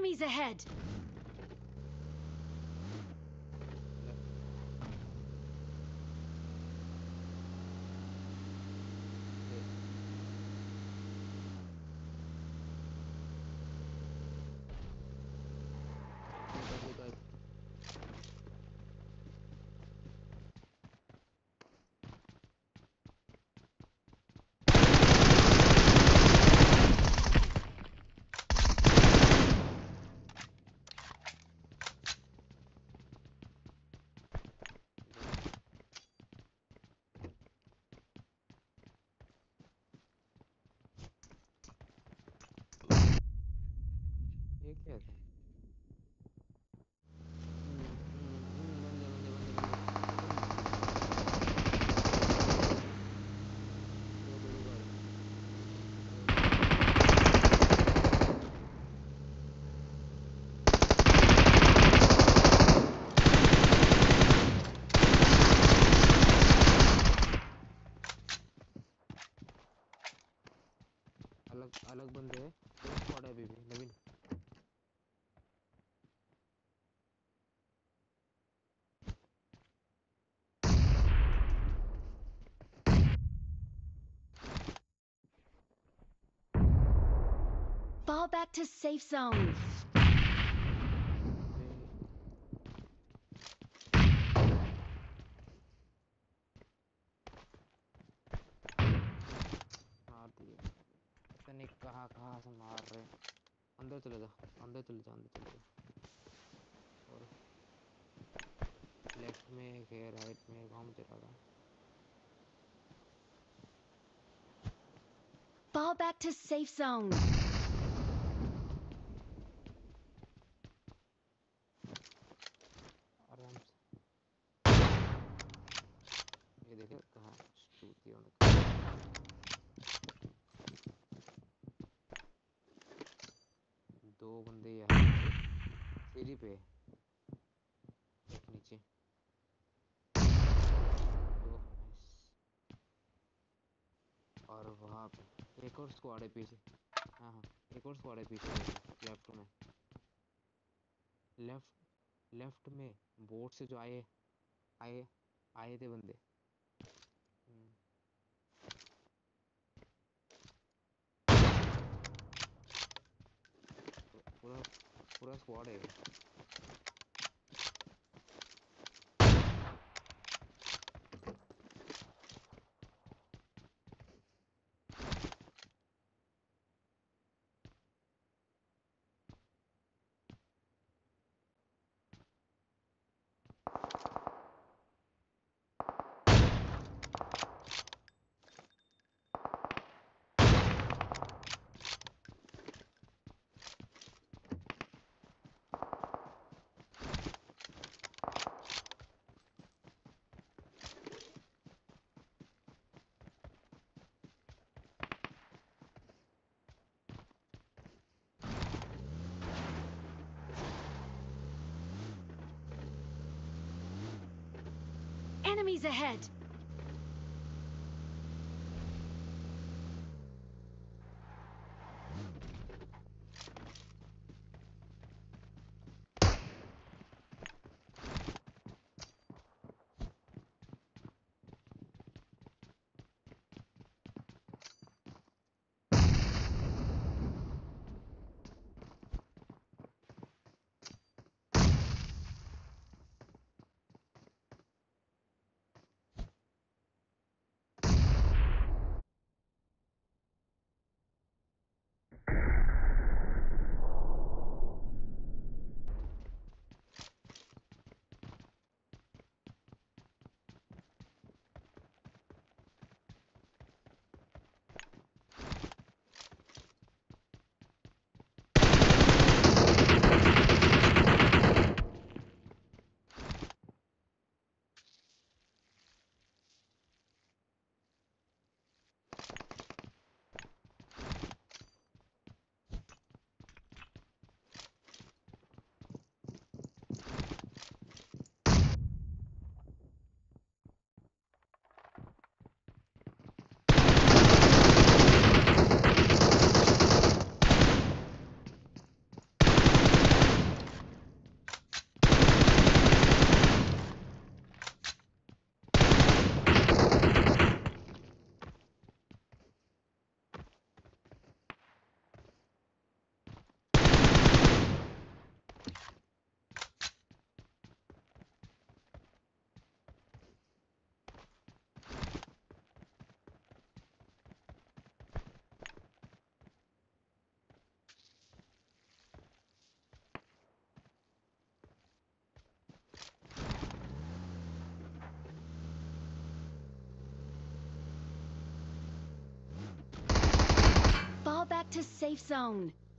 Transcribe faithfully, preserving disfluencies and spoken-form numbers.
Enemies ahead! ये क्या था? अलग अलग बंदे हैं, दो स्क्वाड है अभी भी। नवीन Fall back to safe zone. मार दिए, पता नहीं कहाँ कहाँ से मार रहे। अंदर चले जा, अंदर चले जा, अंदर चले जा। और लेफ्ट में एक है, राइट में एक, हम चला रहा। Fall back to safe zone. आराम से। ये देखे कहाँ चूतिया उन्हें। दो बंदे यहाँ सीढ़ी पे, एक नीचे। दो और वहाँ पे एक और स्क्वाड है पीछे। हाँ हाँ, एक और स्क्वाड है पीछे, लेफ्ट में। लेफ्ट लेफ्ट में बोट से जो आए आए आए थे बंदे। हम्म, पूरा पूरा स्क्वाड है। Enemies ahead! safe zone.